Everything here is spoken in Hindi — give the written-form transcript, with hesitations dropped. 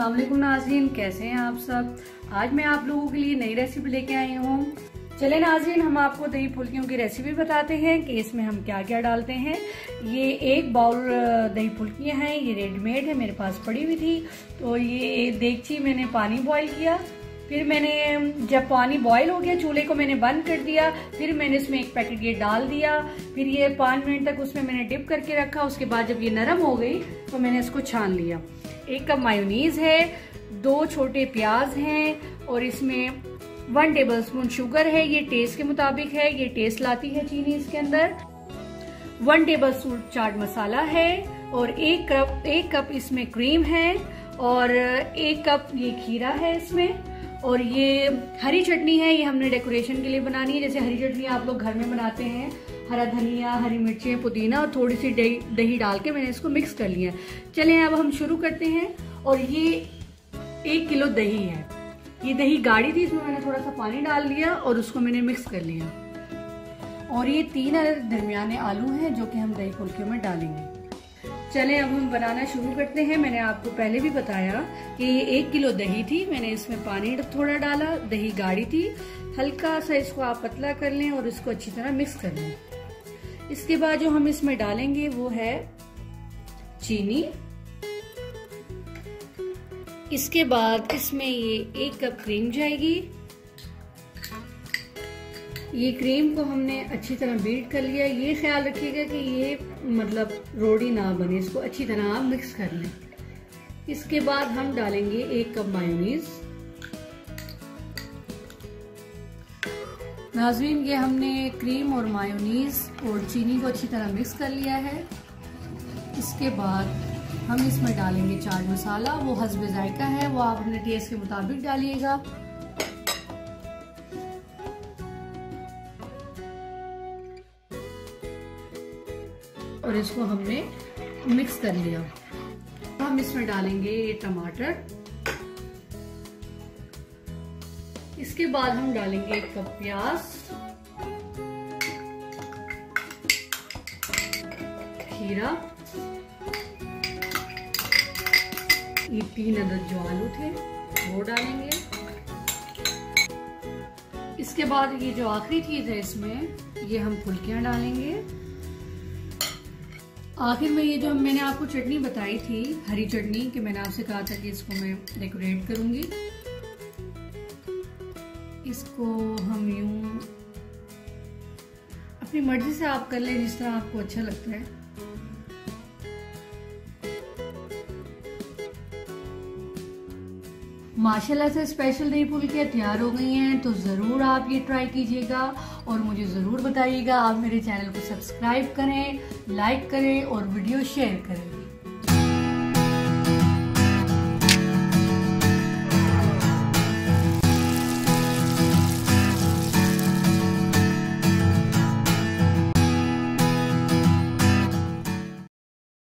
अस्सलाम वालेकुम नाज़रीन, कैसे हैं आप सब। आज मैं आप लोगों के लिए नई रेसिपी लेके आई हूँ। चले नाज़रीन, हम आपको दही फुल्कियों की रेसिपी बताते हैं कि इसमें हम क्या क्या डालते हैं। ये एक बाउल दही फुल्कियाँ हैं, ये रेडीमेड है, मेरे पास पड़ी हुई थी। तो ये देगची मैंने पानी बॉईल किया, फिर मैंने जब पानी बॉईल हो गया चूल्हे को मैंने बंद कर दिया, फिर मैंने इसमें एक पैकेट ये डाल दिया, फिर ये 5 मिनट तक उसमें मैंने डिप करके रखा। उसके बाद जब ये नरम हो गई तो मैंने इसको छान लिया। 1 कप मायोनीज है, 2 छोटे प्याज हैं और इसमें 1 टेबलस्पून शुगर है, ये टेस्ट के मुताबिक है, ये टेस्ट लाती है चीनी इसके अंदर। 1 टेबलस्पून चाट मसाला है और 1 कप इसमें क्रीम है और 1 कप ये खीरा है इसमें। और ये हरी चटनी है, ये हमने डेकोरेशन के लिए बनानी है। जैसे हरी चटनी आप लोग घर में बनाते हैं, हरा धनिया, हरी मिर्चें, पुदीना और थोड़ी सी दही डाल के मैंने इसको मिक्स कर लिया। चलें अब हम शुरू करते हैं। और ये 1 किलो दही है, ये दही गाढ़ी थी, इसमें मैंने थोड़ा सा पानी डाल लिया और उसको मैंने मिक्स कर लिया। और ये 3 दरमियाने आलू हैं जो कि हम दही फुल्कियों में डालेंगे। चलें अब हम बनाना शुरू करते हैं। मैंने आपको पहले भी बताया कि ये 1 किलो दही थी, मैंने इसमें पानी थोड़ा डाला, दही गाढ़ी थी, हल्का सा इसको आप पतला कर लें और इसको अच्छी तरह मिक्स कर लें। इसके बाद जो हम इसमें डालेंगे वो है चीनी। इसके बाद इसमें ये 1 कप क्रीम जाएगी। ये क्रीम को हमने अच्छी तरह बीट कर लिया। ये ख्याल रखिएगा कि ये मतलब रोड़ी ना बने, इसको अच्छी तरह आप मिक्स कर लें। इसके बाद हम डालेंगे 1 कप मायोनीज। नाज़रीन, ये हमने क्रीम और मायोनीज और चीनी को अच्छी तरह मिक्स कर लिया है। इसके बाद हम इसमें डालेंगे चाट मसाला, वो हस्बे जायका है, वो आप अपने टेस्ट के मुताबिक डालिएगा। और इसको हमने मिक्स कर लिया। हम इसमें डालेंगे ये टमाटर। इसके बाद हम डालेंगे 1 कप प्याज, खीरा, ये 3 अदद जो आलू थे वो डालेंगे। इसके बाद ये जो आखिरी चीज है इसमें, ये हम फुल्कियां डालेंगे। आखिर में ये जो मैंने आपको चटनी बताई थी, हरी चटनी, कि मैंने आपसे कहा था कि इसको मैं डेकोरेट करूंगी, इसको हम यूं अपनी मर्जी से आप कर लें जिस तरह आपको अच्छा लगता है। माशाल्लाह से स्पेशल दही फुल्कियाँ तैयार हो गई हैं, तो ज़रूर आप ये ट्राई कीजिएगा और मुझे ज़रूर बताइएगा। आप मेरे चैनल को सब्सक्राइब करें, लाइक करें और वीडियो शेयर करें।